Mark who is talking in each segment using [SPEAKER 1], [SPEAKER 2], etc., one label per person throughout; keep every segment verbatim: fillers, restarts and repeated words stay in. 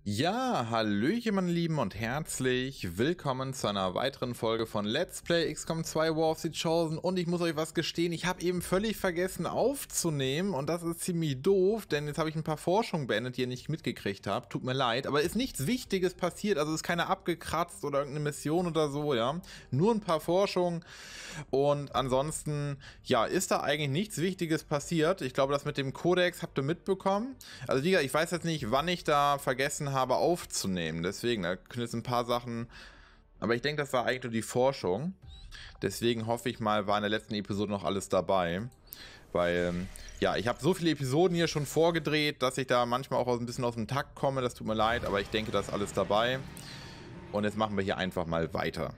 [SPEAKER 1] Ja, hallöchen meine Lieben und herzlich willkommen zu einer weiteren Folge von Let's Play X COM zwei War of the Chosen. Und ich muss euch was gestehen, ich habe eben völlig vergessen aufzunehmen und das ist ziemlich doof, denn jetzt habe ich ein paar Forschungen beendet, die ihr nicht mitgekriegt habt. Tut mir leid, aber ist nichts Wichtiges passiert, also ist keine abgekratzt oder irgendeine Mission oder so, ja. Nur ein paar Forschungen und ansonsten, ja, ist da eigentlich nichts Wichtiges passiert. Ich glaube, das mit dem Kodex habt ihr mitbekommen. Also wie gesagt, ich weiß jetzt nicht, wann ich da vergessen habe, habe aufzunehmen. Deswegen, da können jetzt ein paar Sachen, aber ich denke, das war eigentlich nur die Forschung. Deswegen hoffe ich mal, war in der letzten Episode noch alles dabei. Weil, ja, ich habe so viele Episoden hier schon vorgedreht, dass ich da manchmal auch ein bisschen aus dem Takt komme. Das tut mir leid, aber ich denke, da ist alles dabei. Und jetzt machen wir hier einfach mal weiter.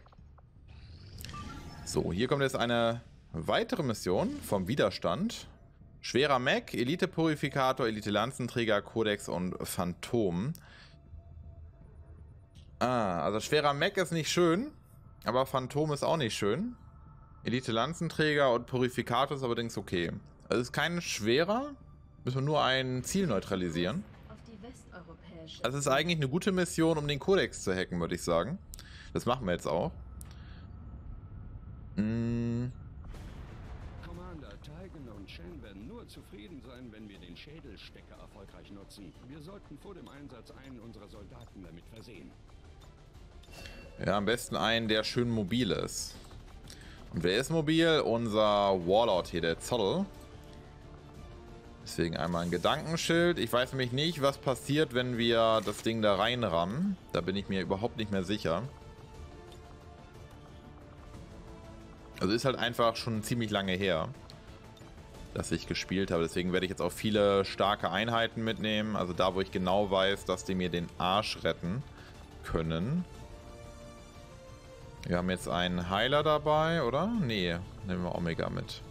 [SPEAKER 1] So, hier kommt jetzt eine weitere Mission vom Widerstand. Schwerer Mech, Elite-Purifikator, Elite-Lanzenträger, Kodex und Phantom. Ah, also schwerer Mech ist nicht schön, aber Phantom ist auch nicht schön. Elite-Lanzenträger und Purifikator ist allerdings okay. Also es ist kein schwerer, müssen wir nur ein Ziel neutralisieren. Also es ist eigentlich eine gute Mission, um den Kodex zu hacken, würde ich sagen. Das machen wir jetzt auch. Hm.
[SPEAKER 2] Commander, Tigan und Shen werden nur zufrieden sein, wenn wir den Schädelstecker erfolgreich nutzen. Wir sollten vor dem Einsatz einen unserer Soldaten damit versehen.
[SPEAKER 1] Ja, am besten einen, der schön mobil ist. Und wer ist mobil? Unser Warlord hier, der Zoll. Deswegen einmal ein Gedankenschild. Ich weiß nämlich nicht, was passiert, wenn wir das Ding da reinrammen. Da bin ich mir überhaupt nicht mehr sicher. Also ist halt einfach schon ziemlich lange her, dass ich gespielt habe. Deswegen werde ich jetzt auch viele starke Einheiten mitnehmen. Also da, wo ich genau weiß, dass die mir den Arsch retten können. Wir haben jetzt einen Heiler dabei, oder? Nee, nehmen wir Omega mit.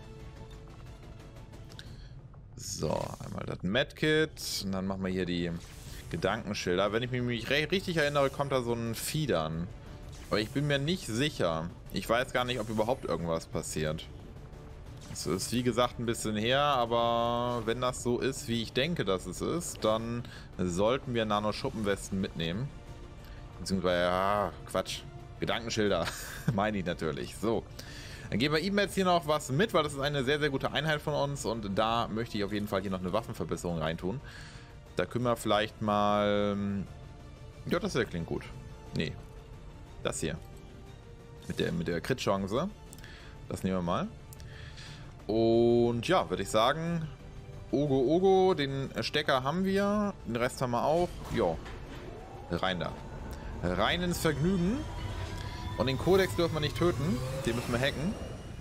[SPEAKER 1] So, einmal das Medkit. Und dann machen wir hier die Gedankenschilder. Wenn ich mich richtig erinnere, kommt da so ein Fiedern. Aber ich bin mir nicht sicher. Ich weiß gar nicht, ob überhaupt irgendwas passiert. Es ist wie gesagt ein bisschen her, aber wenn das so ist, wie ich denke, dass es ist, dann sollten wir Nano-Schuppenwesten mitnehmen. Beziehungsweise, ja, Quatsch. Gedankenschilder, meine ich natürlich. So, dann geben wir ihm jetzt hier noch was mit, weil das ist eine sehr, sehr gute Einheit von uns und da möchte ich auf jeden Fall hier noch eine Waffenverbesserung reintun. Da können wir vielleicht mal... Ja, das hier klingt gut. Nee, das hier. Mit der, mit der Crit-Chance. Das nehmen wir mal. Und ja, würde ich sagen, Ogo Ogo, den Stecker haben wir, den Rest haben wir auch. Jo, rein da. Rein ins Vergnügen. Und den Kodex dürfen wir nicht töten. Den müssen wir hacken.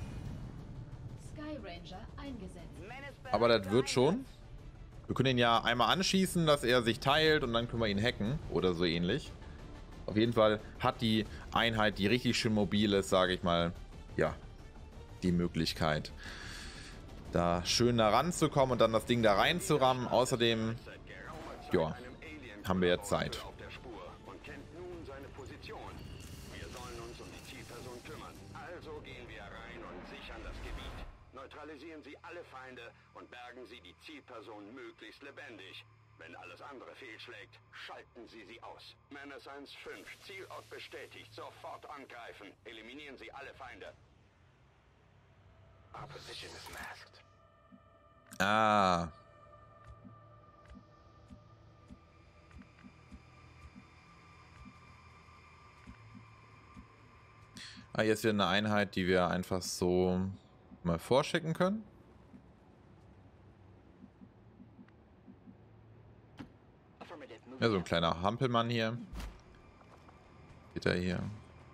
[SPEAKER 1] Aber das wird schon. Wir können ihn ja einmal anschießen, dass er sich teilt und dann können wir ihn hacken. Oder so ähnlich. Auf jeden Fall hat die Einheit, die richtig schön mobil ist, sage ich mal, ja, die Möglichkeit, da schön da ranzukommen und dann das Ding da reinzurammen. Außerdem, ja, haben wir jetzt Zeit.
[SPEAKER 2] Neutralisieren Sie alle Feinde und bergen Sie die Zielperson möglichst lebendig. Wenn alles andere fehlschlägt, schalten Sie sie aus. Menace eins fünf, Zielort bestätigt. Sofort angreifen. Eliminieren Sie alle Feinde. Our position is masked.
[SPEAKER 1] Ah. Ah, jetzt wieder eine Einheit, die wir einfach so mal vorschicken können. Ja, so ein kleiner Hampelmann hier. Geht er hier.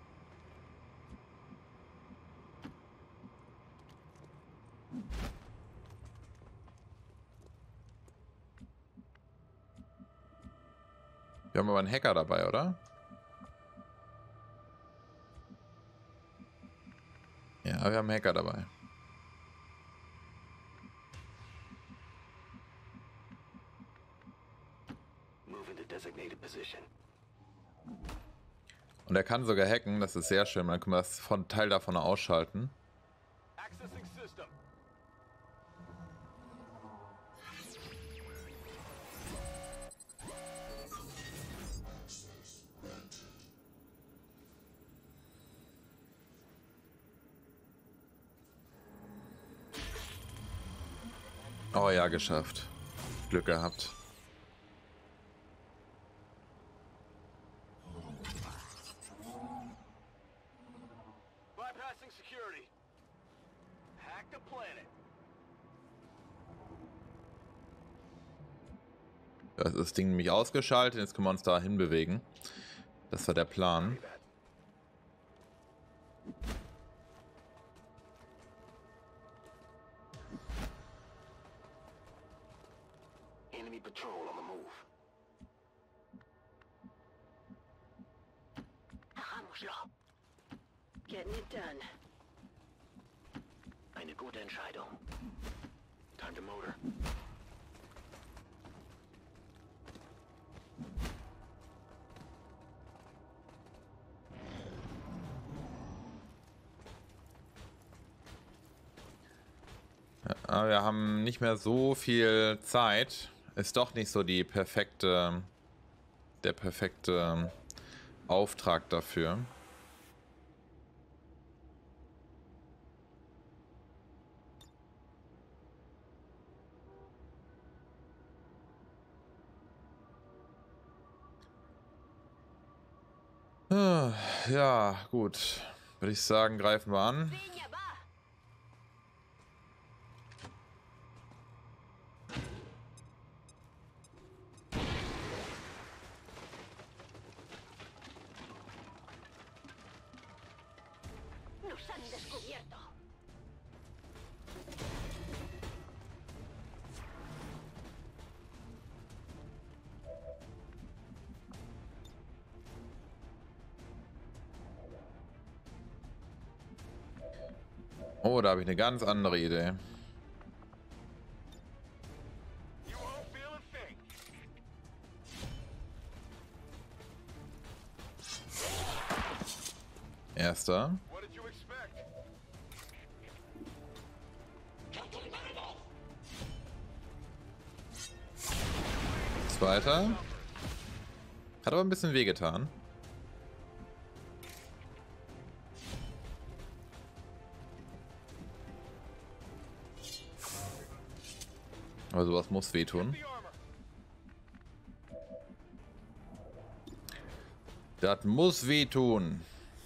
[SPEAKER 1] Wir haben aber einen Hacker dabei, oder? Ja, wir haben einen Hacker dabei. Und er kann sogar hacken, das ist sehr schön. Man kann das von Teil davon ausschalten. Oh ja, geschafft. Glück gehabt.
[SPEAKER 2] Bypassing security. Hack the planet.
[SPEAKER 1] Da ist das Ding nämlich ausgeschaltet, jetzt können wir uns da hinbewegen. Das war der Plan.
[SPEAKER 2] Enemy patrol on the move. Hagámoslo. Getting it done. Eine gute Entscheidung. Time to motor.
[SPEAKER 1] Aber wir haben nicht mehr so viel Zeit. Ist doch nicht so die perfekte, der perfekte Auftrag dafür. Ja, gut. Würde ich sagen, greifen wir an. Oh, da habe ich eine ganz andere Idee. Erster. Zweiter. Hat aber ein bisschen wehgetan. Aber sowas muss wehtun. Das muss wehtun.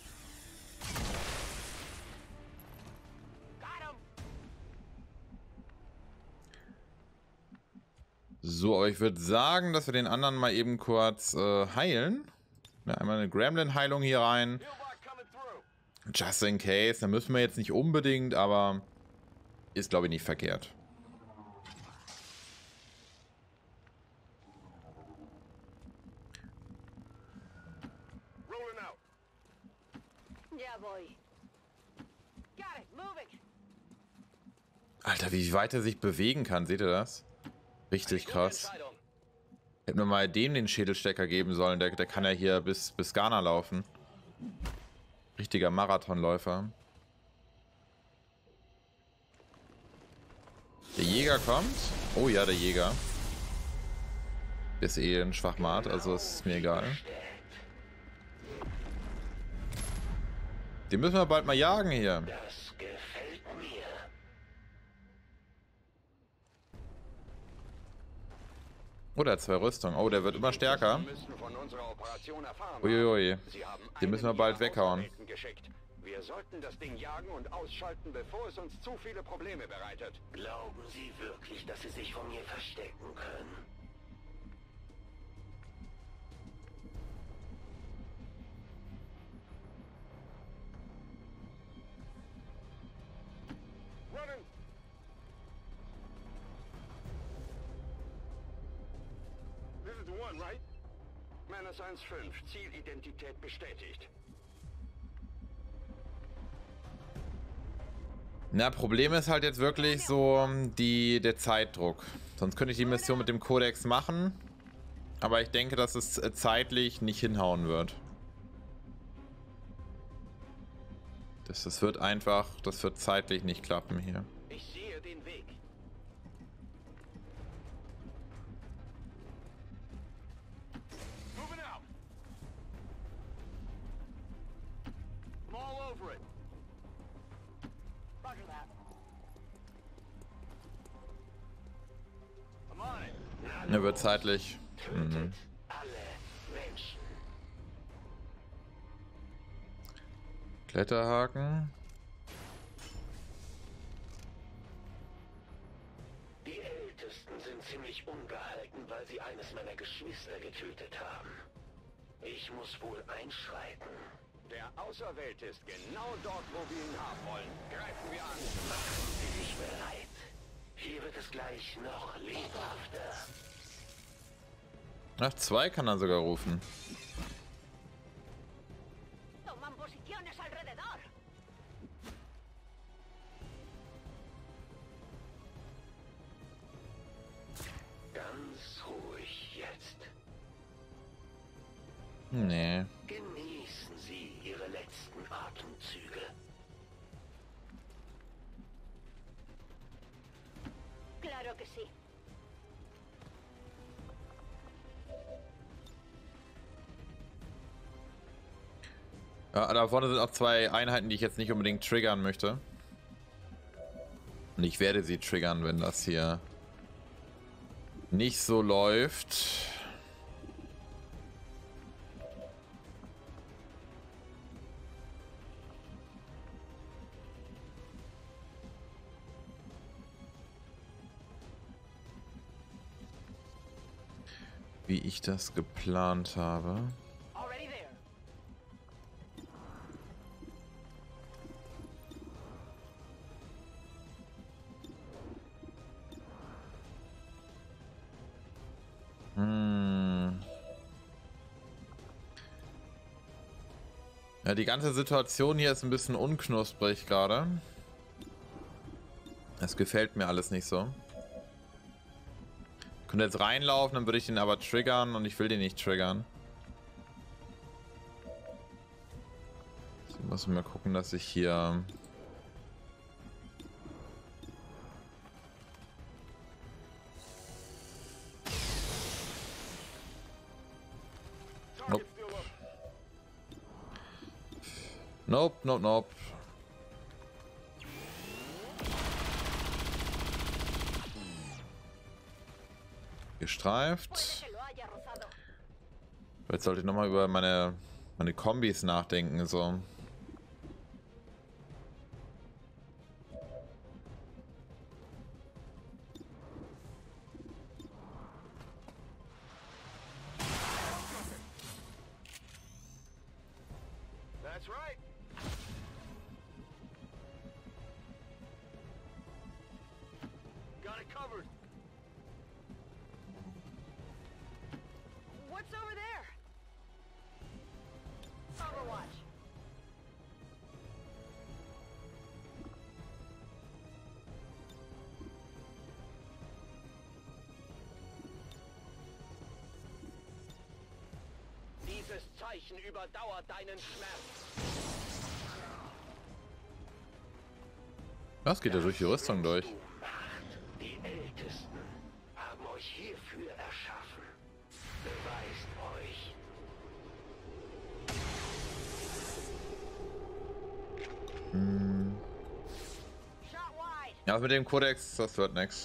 [SPEAKER 1] So, aber ich würde sagen, dass wir den anderen mal eben kurz äh, heilen. Ja, einmal eine Gremlin-Heilung hier rein. Just in case. Da müssen wir jetzt nicht unbedingt, aber ist, glaube ich, nicht verkehrt. Alter, wie weit er sich bewegen kann, seht ihr das? Richtig krass. Hätten wir mal dem den Schädelstecker geben sollen, der, der kann ja hier bis, bis Ghana laufen. Richtiger Marathonläufer. Der Jäger kommt. Oh ja, der Jäger. Ist eh ein Schwachmat, also ist mir egal. Den müssen wir bald mal jagen hier.
[SPEAKER 2] Das gefällt mir.
[SPEAKER 1] Oh, der hat zwei Rüstungen. Oh, der wird immer stärker. Uiuiui. Den müssen wir bald weghauen.
[SPEAKER 2] Wir sollten das Ding jagen und ausschalten, bevor es uns zu viele Probleme bereitet. Glauben Sie wirklich, dass Sie sich von mir verstecken können? Running. This is the one, right? Menace eins fünf, Zielidentität bestätigt.
[SPEAKER 1] Na, Problem ist halt jetzt wirklich so die, der Zeitdruck. Sonst könnte ich die Mission mit dem Kodex machen. Aber ich denke, dass es zeitlich nicht hinhauen wird. Das, das wird einfach, das wird zeitlich nicht klappen hier.
[SPEAKER 2] Ich sehe den Weg. Moving out. I'm all over it. Roger that.
[SPEAKER 1] Er wird zeitlich. Mhm. Kletterhaken.
[SPEAKER 3] Die Ältesten sind ziemlich ungehalten, weil sie eines meiner Geschwister getötet haben. Ich muss wohl einschreiten.
[SPEAKER 2] Der Auserwählte ist genau dort, wo wir ihn haben wollen. Greifen wir an.
[SPEAKER 3] Machen Sie sich bereit. Hier wird es gleich noch lebhafter.
[SPEAKER 1] Ach, zwei kann er sogar rufen.
[SPEAKER 4] Toman posiciones alrededor.
[SPEAKER 3] Ganz ruhig jetzt.
[SPEAKER 1] Nee.
[SPEAKER 3] Genießen Sie Ihre letzten Atemzüge.
[SPEAKER 4] Claro que sí.
[SPEAKER 1] Ja, da vorne sind auch zwei Einheiten, die ich jetzt nicht unbedingt triggern möchte. Und ich werde sie triggern, wenn das hier nicht so läuft. Wie ich das geplant habe.
[SPEAKER 4] Already there.
[SPEAKER 1] Hm. Ja, die ganze Situation hier ist ein bisschen unknusprig gerade. Das gefällt mir alles nicht so. Ich könnte jetzt reinlaufen, dann würde ich den aber triggern und ich will den nicht triggern. So, muss ich mal gucken, dass ich hier... Nope. Nope, nope, nope. Gestreift.
[SPEAKER 4] Que lo haya rozado.
[SPEAKER 1] Jetzt sollte ich nochmal über meine, meine Kombis nachdenken, so.
[SPEAKER 2] That's right. Got it covered.
[SPEAKER 4] What's over there? Overwatch.
[SPEAKER 2] Dieses Zeichen überdauert deinen Schmerz.
[SPEAKER 1] Was geht da durch die Rüstung durch?
[SPEAKER 3] Die Ältesten haben euch hierfür erschaffen. Beweist euch.
[SPEAKER 4] Shot wide.
[SPEAKER 1] Ja, mit dem Kodex, das wird nix.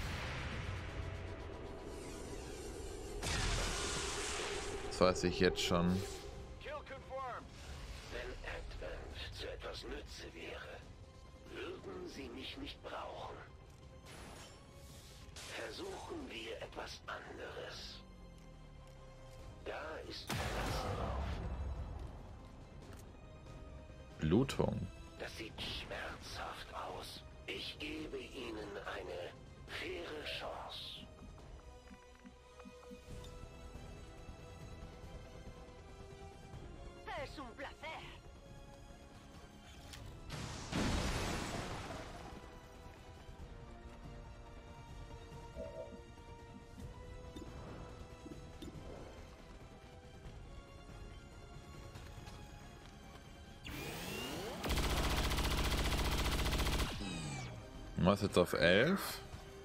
[SPEAKER 1] Das weiß ich jetzt schon.
[SPEAKER 2] Kill confirmed.
[SPEAKER 3] Wenn Advent zu etwas nütze wäre, würden sie mich nicht brauchen. Versuchen wir etwas anderes. Da ist Verlass drauf.
[SPEAKER 1] Blutung.
[SPEAKER 3] Das sieht schmerzhaft aus. Ich gebe ihnen eine faire Chance.
[SPEAKER 4] Es un placer.
[SPEAKER 1] Was jetzt auf elf?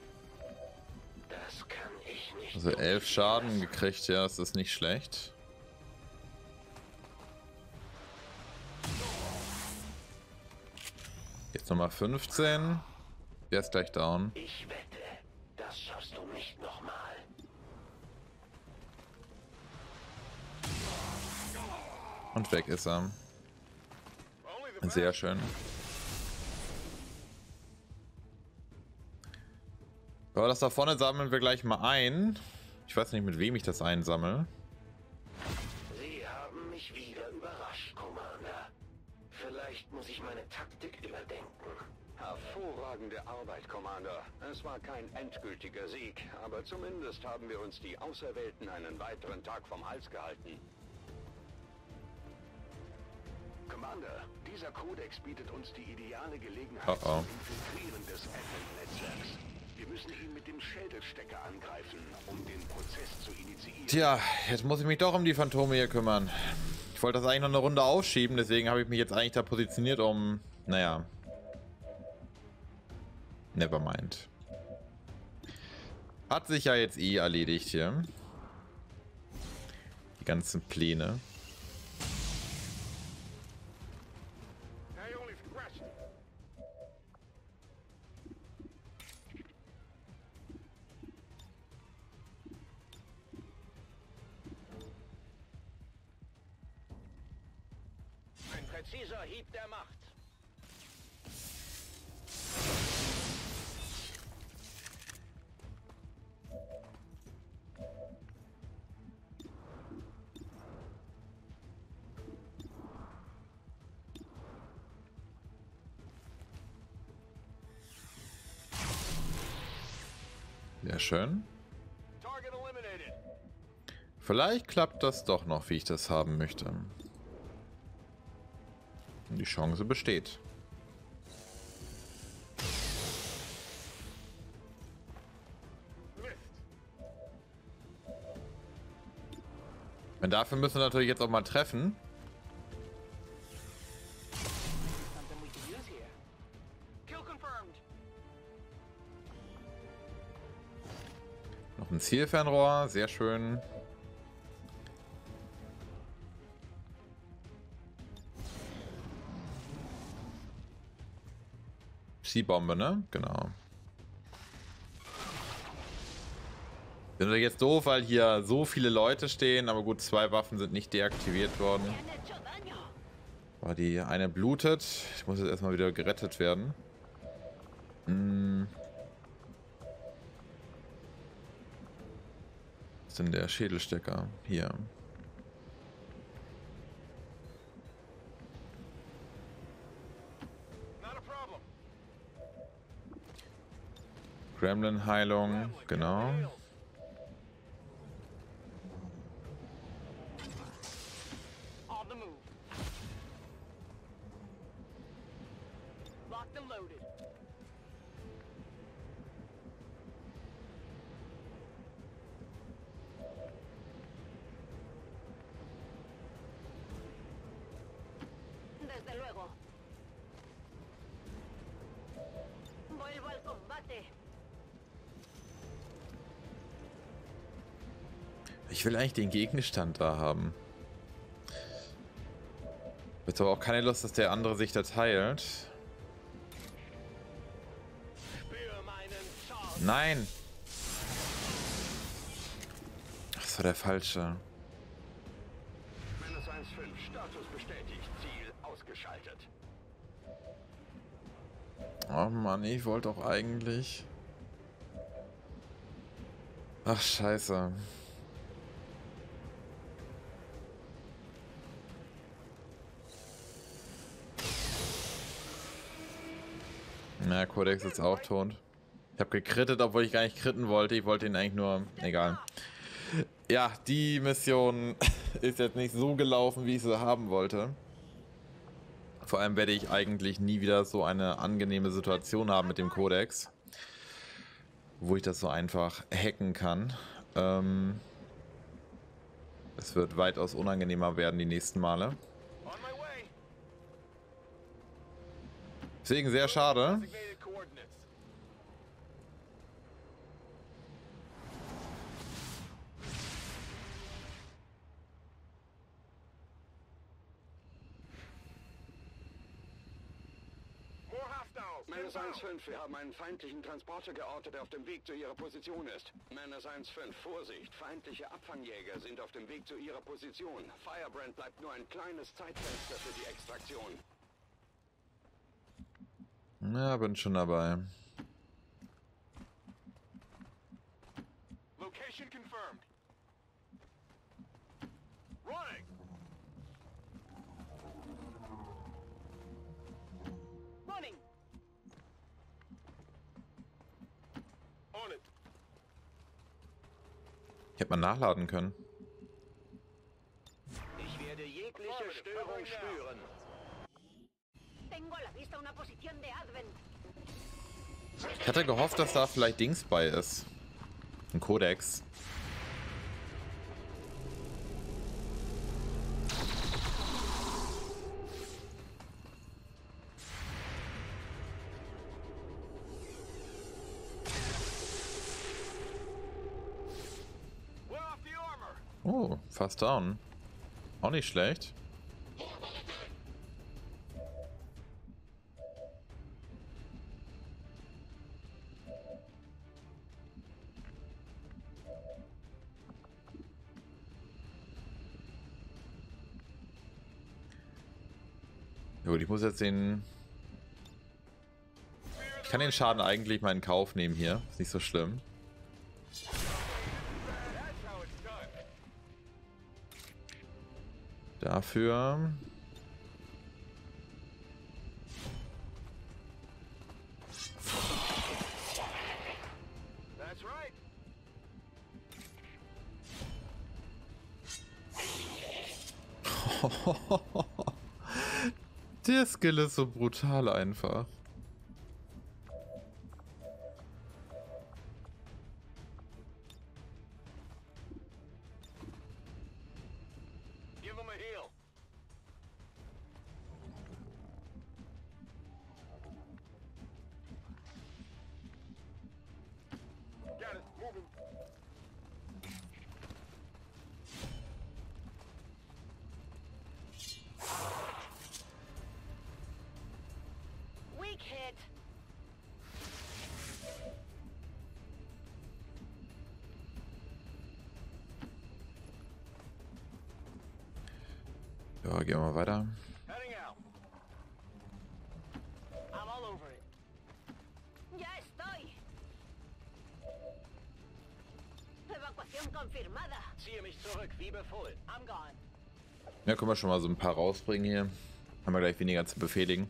[SPEAKER 3] Das kann ich nicht.
[SPEAKER 1] Also elf Schaden gekriegt, ja, das ist nicht schlecht. Jetzt nochmal fünfzehn. Der ist gleich down.
[SPEAKER 3] Ich wette, das schaffst du nicht nochmal.
[SPEAKER 1] Und weg ist er. Sehr schön. Aber das da vorne sammeln wir gleich mal ein. Ich weiß nicht, mit wem ich das einsammle.
[SPEAKER 3] Sie haben mich wieder überrascht, Commander. Vielleicht muss ich meine Taktik überdenken.
[SPEAKER 2] Hervorragende Arbeit, Commander. Es war kein endgültiger Sieg, aber zumindest haben wir uns die Auserwählten einen weiteren Tag vom Hals gehalten. Commander, dieser Kodex bietet uns die ideale Gelegenheit
[SPEAKER 1] Oh oh.
[SPEAKER 2] zum Infiltrieren des Advent-Netzwerks. Wir müssen ihn mit dem Schädelstecker angreifen, um den Prozess zu initiieren.
[SPEAKER 1] Tja, jetzt muss ich mich doch um die Phantome hier kümmern. Ich wollte das eigentlich noch eine Runde aufschieben, deswegen habe ich mich jetzt eigentlich da positioniert, um... Naja. Nevermind. Hat sich ja jetzt eh erledigt hier. Die ganzen Pläne.
[SPEAKER 3] Ein präziser Hieb der Macht.
[SPEAKER 1] Sehr schön. Vielleicht klappt das doch noch, wie ich das haben möchte. Die Chance besteht. Und dafür müssen wir natürlich jetzt auch mal treffen.
[SPEAKER 4] Something we could use here. Kill confirmed.
[SPEAKER 1] Noch ein Zielfernrohr, sehr schön. Ziehbombe, ne? Genau. Sind wir jetzt doof, weil hier so viele Leute stehen, aber gut, zwei Waffen sind nicht deaktiviert worden. Aber die eine blutet. Ich muss jetzt erstmal wieder gerettet werden. Hm. Was ist denn der Schädelstecker? Hier. Gremlin-Heilung, genau.
[SPEAKER 4] On the move. Locked and loaded. Desde luego. Vuelvo al combate.
[SPEAKER 1] Ich will eigentlich den Gegenstand da haben. Jetzt aber auch keine Lust, dass der andere sich da teilt. Nein! Das war der falsche.
[SPEAKER 2] Menace eins fünf, Status bestätigt, Ziel ausgeschaltet.
[SPEAKER 1] Oh Mann, ich wollte doch eigentlich... Ach, scheiße. Na, Codex ist auch tot. Ich habe gekrittet, obwohl ich gar nicht kritten wollte. Ich wollte ihn eigentlich nur... Egal. Ja, die Mission ist jetzt nicht so gelaufen, wie ich sie haben wollte. Vor allem werde ich eigentlich nie wieder so eine angenehme Situation haben mit dem Codex, wo ich das so einfach hacken kann. Ähm, es wird weitaus unangenehmer werden die nächsten Male. Deswegen sehr schade.
[SPEAKER 2] Menace eins fünf, wir haben einen feindlichen Transporter geortet, der auf dem Weg zu Ihrer Position ist. Menace eins fünf, Vorsicht, feindliche Abfangjäger sind auf dem Weg zu Ihrer Position. Firebrand bleibt nur ein kleines Zeitfenster für die Extraktion.
[SPEAKER 1] Ja, bin schon dabei.
[SPEAKER 2] Location confirmed. Running.
[SPEAKER 4] Running.
[SPEAKER 2] On it.
[SPEAKER 1] Ich hätte mal nachladen können.
[SPEAKER 3] Ich werde jegliche Störung spüren.
[SPEAKER 5] Tengo a la vista una posición de Advent.
[SPEAKER 1] Ich hatte gehofft, dass da vielleicht Dings bei ist. Ein Kodex. Oh, fast down. Auch nicht schlecht. Ja gut, ich muss jetzt den... Ich kann den Schaden eigentlich mal in Kauf nehmen hier. Ist nicht so schlimm. Dafür...
[SPEAKER 2] That's right.
[SPEAKER 1] Der Skill ist so brutal einfach.
[SPEAKER 2] Give him a heal. Got it. Moving.
[SPEAKER 5] Weak hit.
[SPEAKER 1] Ja, gehen wir mal weiter.
[SPEAKER 2] Heading out.
[SPEAKER 4] I'm all over it.
[SPEAKER 5] Ya estoy. Evacuación confirmada.
[SPEAKER 3] Ziehe mich zurück, wie befohlen.
[SPEAKER 4] I'm gone.
[SPEAKER 1] Ja, können wir schon mal so ein paar rausbringen hier. Haben wir gleich weniger zu befehligen.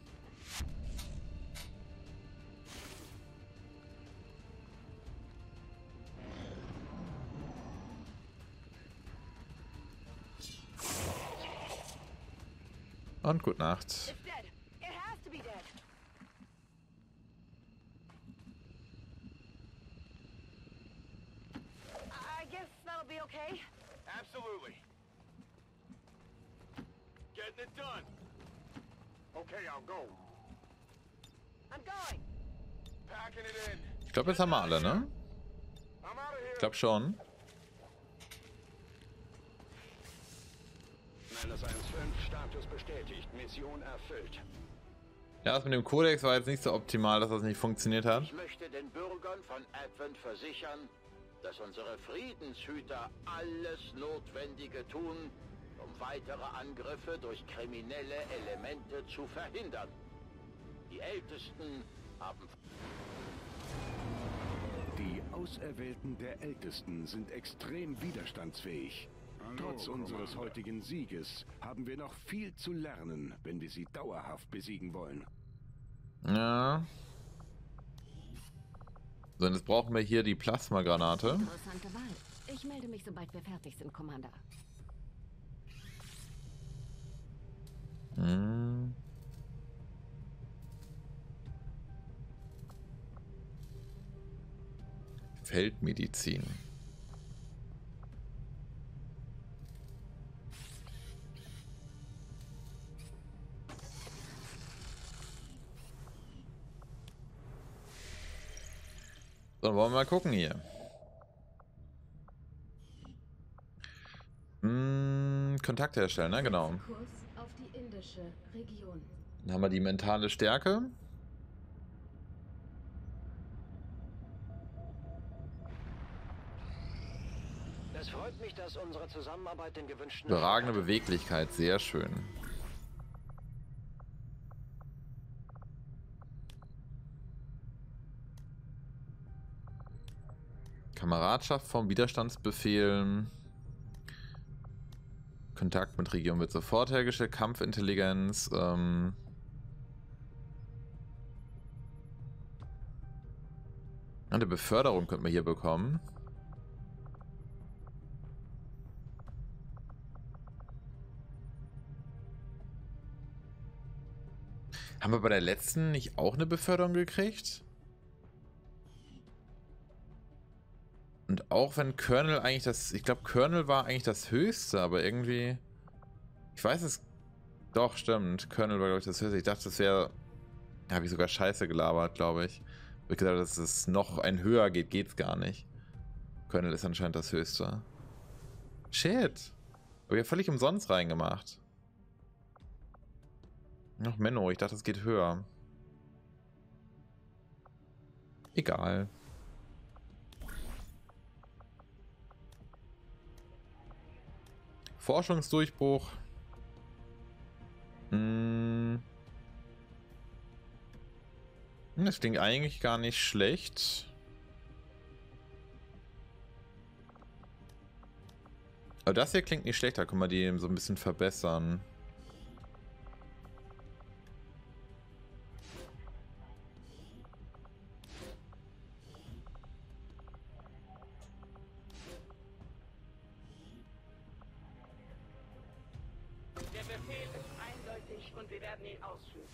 [SPEAKER 1] Und gute Nacht.
[SPEAKER 5] It's dead. It has to be dead. I guess that'll be okay.
[SPEAKER 2] Absolutely. Getting it done. Okay, I'll go.
[SPEAKER 5] I'm going.
[SPEAKER 2] Packing it in.
[SPEAKER 1] Ich glaube, jetzt haben wir alle, ne?
[SPEAKER 2] I'm out of here.
[SPEAKER 1] Ich glaube schon.
[SPEAKER 2] Menace eins fünf, Status bestätigt. Mission erfüllt.
[SPEAKER 1] Ja, das mit dem Kodex war jetzt nicht so optimal, dass das nicht funktioniert hat.
[SPEAKER 3] Ich möchte den Bürgern von Advent versichern, dass unsere Friedenshüter alles Notwendige tun, um weitere Angriffe durch kriminelle Elemente zu verhindern. Die Ältesten haben...
[SPEAKER 6] Die Auserwählten der Ältesten sind extrem widerstandsfähig. Trotz unseres heutigen Sieges haben wir noch viel zu lernen, wenn wir sie dauerhaft besiegen wollen.
[SPEAKER 1] Ja. So, und jetzt brauchen wir hier die Plasmagranate.
[SPEAKER 5] Interessante Wahl. Ich melde mich, sobald wir fertig sind, Commander.
[SPEAKER 1] Hm. Feldmedizin. So, wollen wir mal gucken hier. Hm, Kontakt herstellen, ne? Genau.
[SPEAKER 5] Kurs auf die indische Region.
[SPEAKER 1] Dann haben wir die mentale Stärke.
[SPEAKER 7] Es freut mich, dass unsere Zusammenarbeit den gewünschten...
[SPEAKER 1] Überragende Beweglichkeit, sehr schön. Kameradschaft vom Widerstandsbefehl. Kontakt mit Region wird sofort hergestellt. Kampfintelligenz. Ähm Eine Beförderung könnten wir hier bekommen. Haben wir bei der letzten nicht auch eine Beförderung gekriegt? Und auch wenn Colonel eigentlich das... Ich glaube, Colonel war eigentlich das Höchste, aber irgendwie... Ich weiß es... Doch, stimmt. Colonel war, glaube ich, das Höchste. Ich dachte, das wäre... Da habe ich sogar Scheiße gelabert, glaube ich. Wo ich gesagt habe, dass es noch ein höher geht, geht's gar nicht. Colonel ist anscheinend das Höchste. Shit. Aber ja völlig umsonst reingemacht. Ach, Menno, ich dachte, es geht höher. Egal. Forschungsdurchbruch. Hm. Das klingt eigentlich gar nicht schlecht. Aber das hier klingt nicht schlecht, da können wir die so ein bisschen verbessern.
[SPEAKER 4] Der Befehl ist eindeutig und wir werden ihn ausführen.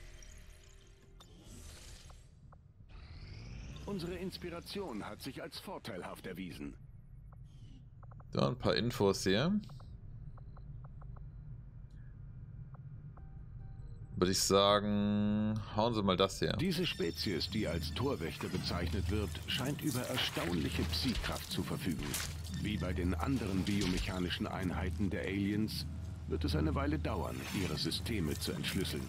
[SPEAKER 6] Unsere Inspiration hat sich als vorteilhaft erwiesen.
[SPEAKER 1] So, ein paar Infos hier. Würde ich sagen, hauen Sie mal das hier.
[SPEAKER 6] Diese Spezies, die als Torwächter bezeichnet wird, scheint über erstaunliche Psi-Kraft zu verfügen. Wie bei den anderen biomechanischen Einheiten der Aliens wird es eine Weile dauern, ihre Systeme zu entschlüsseln.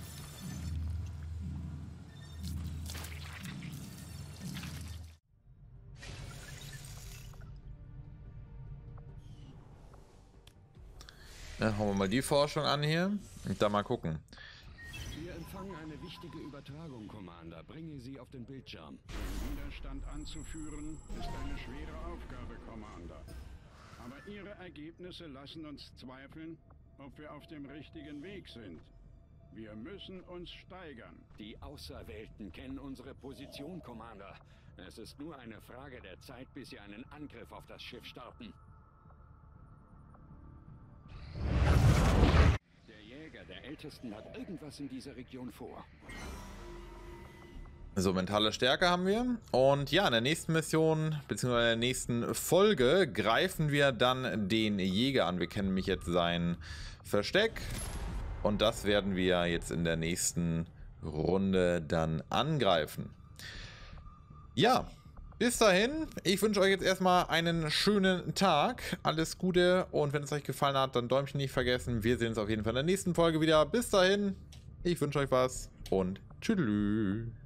[SPEAKER 1] Dann hauen wir mal die Forschung an hier und dann mal gucken.
[SPEAKER 6] Wir empfangen eine wichtige Übertragung, Commander. Bringe sie auf den Bildschirm. Den Widerstand anzuführen, ist eine schwere Aufgabe, Commander. Aber Ihre Ergebnisse lassen uns zweifeln, ob wir auf dem richtigen Weg sind. Wir müssen uns steigern.
[SPEAKER 8] Die Auserwählten kennen unsere Position, Commander. Es ist nur eine Frage der Zeit, bis sie einen Angriff auf das Schiff starten. Der Jäger der Ältesten hat irgendwas in dieser Region vor.
[SPEAKER 1] So, mentale Stärke haben wir. Und ja, in der nächsten Mission, beziehungsweise in der nächsten Folge, greifen wir dann den Jäger an. Wir kennen nämlich jetzt sein Versteck. Und das werden wir jetzt in der nächsten Runde dann angreifen. Ja, bis dahin. Ich wünsche euch jetzt erstmal einen schönen Tag. Alles Gute. Und wenn es euch gefallen hat, dann Däumchen nicht vergessen. Wir sehen uns auf jeden Fall in der nächsten Folge wieder. Bis dahin. Ich wünsche euch was und tschüss.